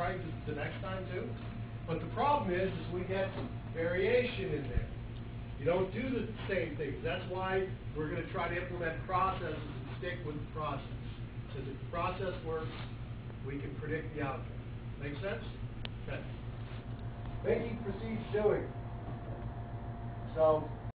right the next time too. But the problem is we get variation in there. You don't do the same things. That's why we're going to try to implement processes and stick with the process. Because if the process works, we can predict the outcome. Make sense? Okay. Making precedes doing. So